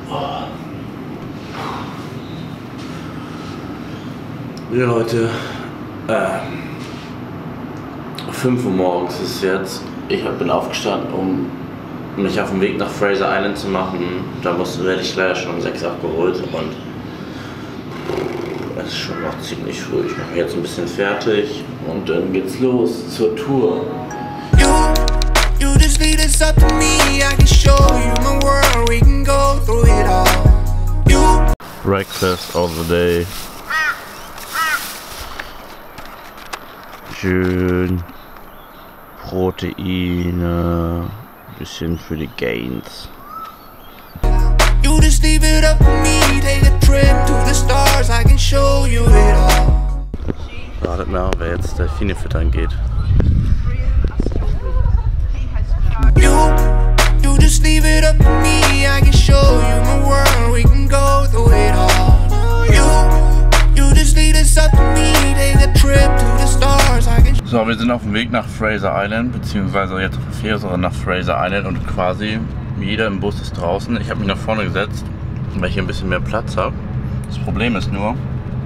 Ja, Leute, 5 Uhr morgens ist es jetzt. Ich bin aufgestanden, um mich auf den Weg nach Fraser Island zu machen. Da werde ich leider schon um 6 abgeholt und es ist schon noch ziemlich früh. Ich mache mich jetzt ein bisschen fertig und dann geht's los zur Tour. You just lead us up to me, I can show you my world, we can go through it all. Breakfast of the day. Schön Proteine, bisschen für die Gains. You just leave it up to me, take a trip to the stars, I can show you it all. Wartet mal, wer jetzt Delfine füttern geht. You just leave it up to me, I can show you my world, we can go through it all. You just lead us up to me, take a trip to the stars, I can. So, wir sind auf dem Weg nach Fraser Island, beziehungsweise jetzt auf der Fähre nach Fraser Island und quasi jeder im Bus ist draußen. Ich habe mich nach vorne gesetzt, weil ich hier ein bisschen mehr Platz habe. Das Problem ist nur,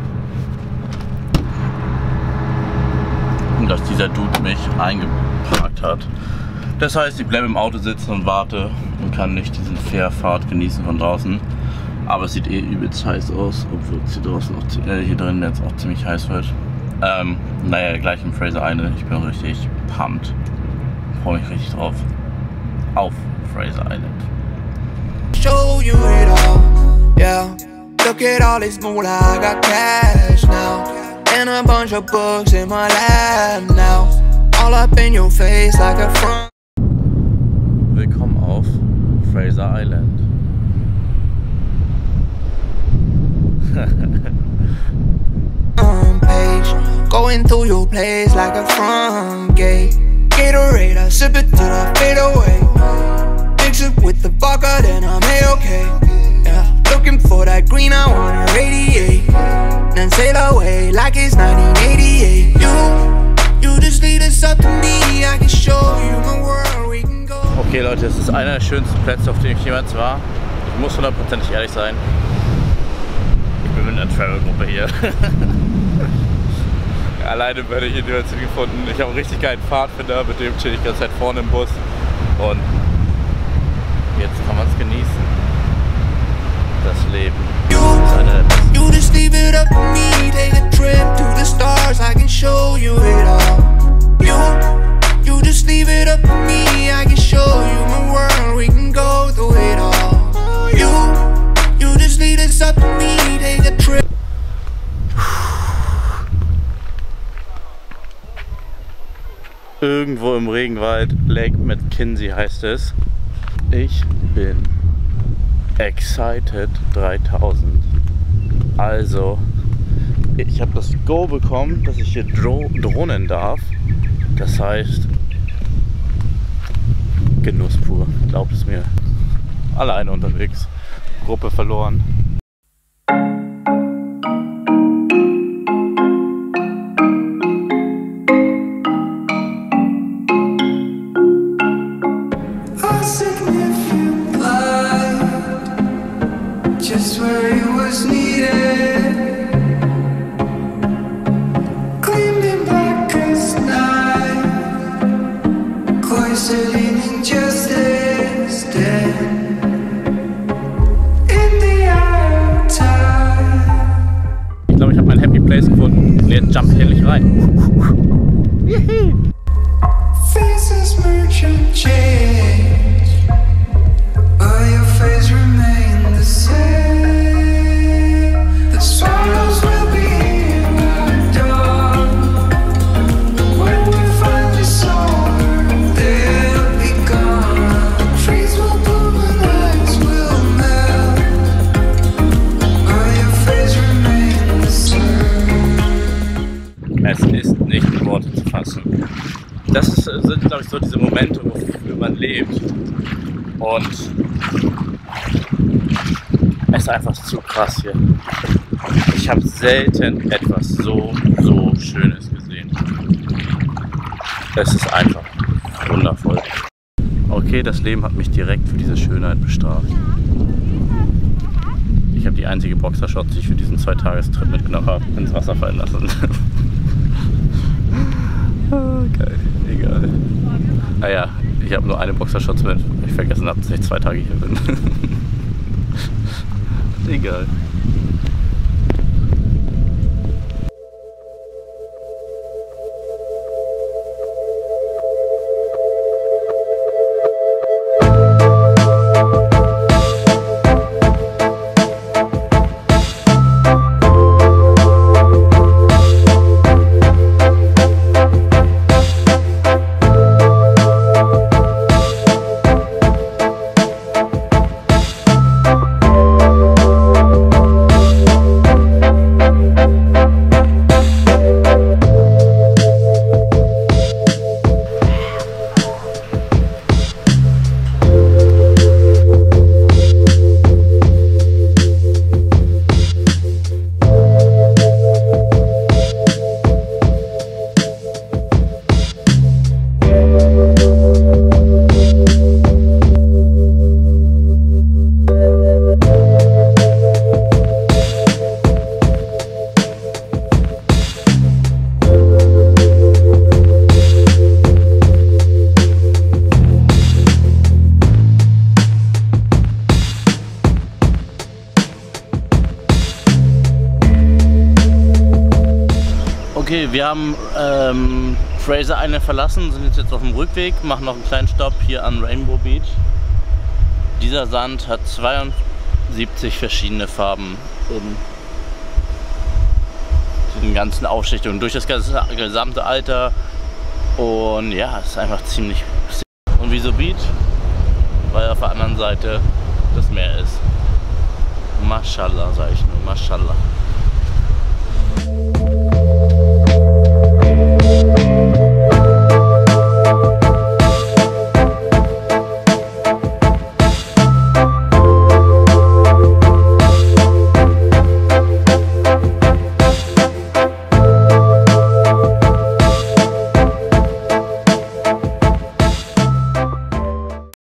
dass dieser Dude mich eingeparkt hat. Das heißt, ich bleibe im Auto sitzen und warte und kann nicht diesen Fährfahrt genießen von draußen. Aber es sieht eh übelst heiß aus, obwohl es hier draußen auch, hier drin jetzt auch ziemlich heiß wird. Naja, gleich im Fraser Island. Ich bin richtig pumped. Freue mich richtig drauf. Auf Fraser Island. Show you it all, yeah. Look at all this moolah, I got cash now. And a bunch of books in my lap now. All up in your face like a front. Willkommen auf Fraser Island. Page, going through your place like a front gate. Gatorade, I sip it till I fade away. Mix it with the vodka, then I'm A-okay. Yeah, looking for that green, I wanna radiate. Then sail away like it's 1988. You just lead us up to me, I can show you my world, we can go. Okay Leute, es ist einer der schönsten Plätze, auf denen ich jemals war. Ich muss 100%ig ehrlich sein. Ich bin mit einer Travel-Gruppe hier. Alleine werde ich hier gefunden. Ich habe einen richtig geilen Pfadfinder, mit dem chill ich die ganze Zeit vorne im Bus. Und jetzt kann man es genießen. Das Leben. You just leave it up to me, take a trip to the stars, I can show you it all. You just leave it up to me, I can show you my world, we can go through it all. You just lead us up to me, take a trip. Irgendwo im Regenwald, Lake McKinsey heißt es. Ich bin excited 3000. Also, ich habe das Go bekommen, dass ich hier drohnen darf. Das heißt, Genuss pur, glaubt es mir. Alleine unterwegs, Gruppe verloren. Just where it was needed, gleamed in black as night, cloistered in injustice, dead in the eye of time. Ich glaube, ich habe mein Happy Place gefunden. Und jetzt jump ich endlich rein. Faces merge and change, but your face remains the same. Sorrows will be in our dawn. When we finally soar, they'll be gone. Trees will bloom and ice will melt, but your face remains the same. Es ist nicht in Worte zu fassen. Das sind, glaube ich, so diese Momente, wofür man lebt. Und es ist einfach zu krass hier. Ich habe selten etwas so Schönes gesehen. Es ist einfach wundervoll. Okay, das Leben hat mich direkt für diese Schönheit bestraft. habe die einzige Boxershorts, die ich für diesen 2-Tagestrip mitgenommen habe, ins Wasser fallen lassen. Okay, egal. Naja, ich habe nur eine Boxershorts mit, weil ich vergessen habe, dass ich 2 Tage hier bin. Egal. Okay, wir haben Fraser Island verlassen, sind jetzt auf dem Rückweg, machen noch einen kleinen Stopp hier an Rainbow Beach. Dieser Sand hat 72 verschiedene Farben in den ganzen Aufschichtungen durch das gesamte Alter. Und ja, es ist einfach ziemlich. Und Wieso Beach? Weil auf der anderen Seite das Meer ist. Mashallah, sage ich nur, Mashallah.